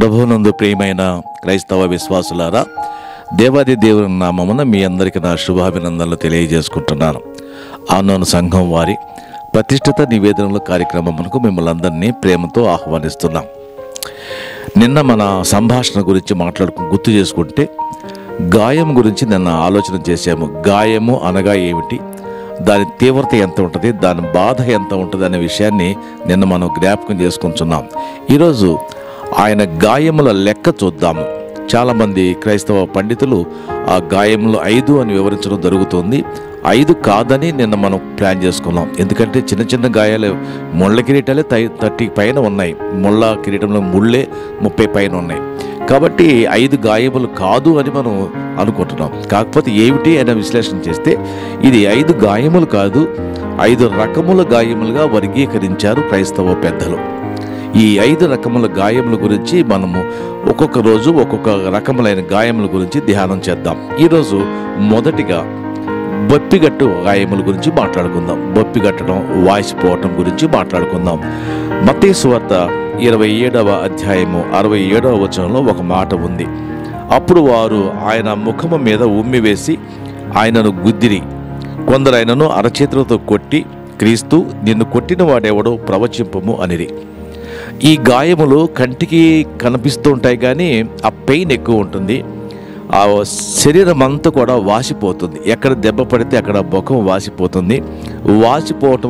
ప్రభువునందు ప్రియమైన క్రైస్తవ విశ్వాసులారా, దేవాది దేవుని నామమున మీ అందరికీ నా శుభాభినందనలు తెలియజేసుకుంటున్నాను. ఆనోను సంఘం వారి ప్రతిష్ఠిత నివేదనల కార్యక్రమమునకు మిమ్మల్ని అందరినీ ప్రేమతో ఆహ్వానిస్తున్నాం. నిన్న మన సంభాషణ గురించి గుర్తు చేసుకుంటే గాయం గురించి నిన్న ఆలోచన చేశాము. గాయము అనగా ఏమిటి, దాని తీవ్రత ఎంత ఉంటుంది, దాని బాధ ఎంత ఉంటుంది అనే విషయాన్ని నిన్న మనం జ్ఞాపకం చేసుకుంటున్నాం. ఈరోజు ఆయన గాయముల లెక్క చూద్దాము. చాలామంది క్రైస్తవ పండితులు ఆ గాయములు 5 అని వివరించడం జరుగుతుంది. 5 కాదని నిన్న మనం ప్లాన్ చేసుకున్నాం. ఎందుకంటే చిన్న చిన్న గాయాలు, ముళ్ళ కిరీటాలే 30 పైన ఉన్నాయి. ముళ్ళ కిరీటంలో ముళ్ళే 30 పైన ఉన్నాయి. కాబట్టి 5 గాయములు కాదు అని మనం అనుకుంటున్నాం. కాకపోతే ఏమిటి అనే విశ్లేషణ చేస్తే ఇది 5 గాయములు కాదు, 5 రకముల గాయములుగా వర్గీకరించారు క్రైస్తవ పెద్దలు. ఈ 5 రకముల గాయముల గురించి మనము ఒక్కొక్క రోజు ఒక్కొక్క రకములైన గాయముల గురించి ధ్యానం చేద్దాం. ఈరోజు మొదటిగా బొప్పిగట్టు గాయముల గురించి మాట్లాడుకుందాం. బొప్పిగట్టడం, వాసిపోవటం గురించి మాట్లాడుకుందాం. మత్తయి సువార్త 27వ అధ్యాయము 67వ వచనంలో ఒక మాట ఉంది. అప్పుడు వారు ఆయన ముఖము మీద ఉమ్మి వేసి ఆయనను గుద్దిరి. కొందరు ఆయనను అరచేతులతో కొట్టి, క్రీస్తు, నిన్ను కొట్టిన వాడెవడో ప్రవచింపము అనిరి. ఈ గాయములు కంటికి కనిపిస్తూ ఉంటాయి, కానీ ఆ పెయిన్ ఎక్కువ ఉంటుంది. ఆ శరీరం అంతా కూడా వాసిపోతుంది. ఎక్కడ దెబ్బ పడితే అక్కడ ముఖం వాసిపోతుంది. వాసిపోవటం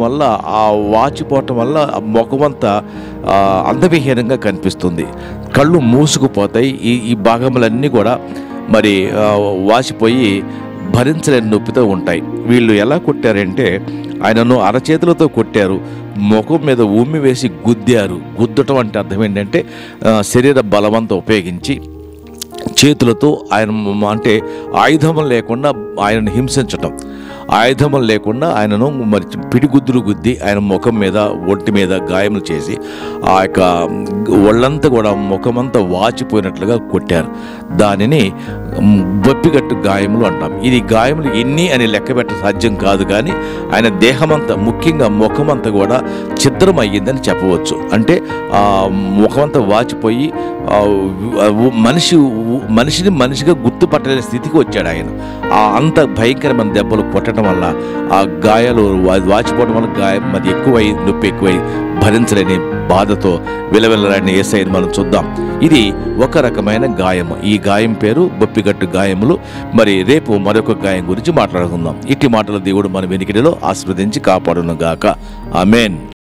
వల్ల ముఖం అంతా అందవిహీనంగా కనిపిస్తుంది. కళ్ళు మూసుకుపోతాయి. ఈ భాగములన్నీ కూడా మరి వాసిపోయి భరించలేని నొప్పితో ఉంటాయి. వీళ్ళు ఎలా కొట్టారంటే ఆయనను అరచేతులతో కొట్టారు, ముఖం మీద ఉమ్మి వేసి గుద్దారు. గుద్దటం అంటే అర్థం ఏంటంటే శరీర బలవంతా ఉపయోగించి చేతులతో ఆయన అంటే ఆయుధములు లేకుండా ఆయనను హింసించటం, ఆయుధములు లేకుండా ఆయనను మరి పిడిగుద్దులు గుద్ది ఆయన ముఖం మీద, ఒంటి మీద గాయములు చేసి ఆ యొక్క ఒళ్ళంతా కూడా ముఖమంతా వాచిపోయినట్లుగా కొట్టారు. దానిని బొప్పిగట్టు గాయములు అంటాం. ఇది గాయములు ఎన్ని అని లెక్క పెట్ట సాధ్యం కాదు, కానీ ఆయన దేహమంతా, ముఖ్యంగా ముఖమంతా కూడా ఛిద్రం అయ్యిందని చెప్పవచ్చు. అంటే ముఖమంతా వాచిపోయి మనిషిని మనిషిగా గుర్తుపట్టలేని స్థితికి వచ్చాడు ఆయన. అంత భయంకరమైన దెబ్బలు కొట్టడం వల్ల ఆ గాయాలు వాచిపోవడం వల్ల గాయం అది ఎక్కువై, నొప్పి ఎక్కువై భరించలేని బాధతో విలవిలరాని యేసయ్యను మనం చూద్దాం. ఇది ఒక రకమైన గాయము. ఈ గాయం పేరు బొప్పిగట్టు గాయములు. మరి రేపు మరొక గాయం గురించి మాట్లాడుకుందాం. ఇట్టి మాటల దేవుడు మన వెనికిడిలో ఆశీర్వదించి కాపాడును గాక. ఆమేన్.